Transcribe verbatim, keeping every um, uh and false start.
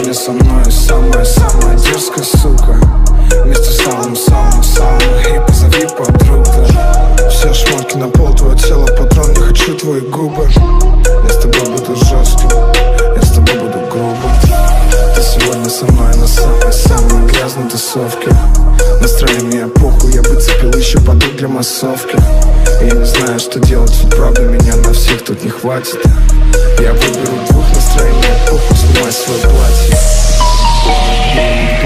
сегодня со мной самая-самая дерзкая сука. Вместе с самым-самым-самым, эй, позови подруг, да. Все шмотки на пол, твое тело патрон, не хочу твои губы. Я с тобой буду жестким, я с тобой буду грубым. Ты сегодня со мной на самой-самой грязной тусовке. Настроение похуй, я выцепил еще подруг для массовки. Я не знаю, что делать, ведь правда меня на всех тут не хватит. Я выберу двух настроений, похуй, снимай свое платье.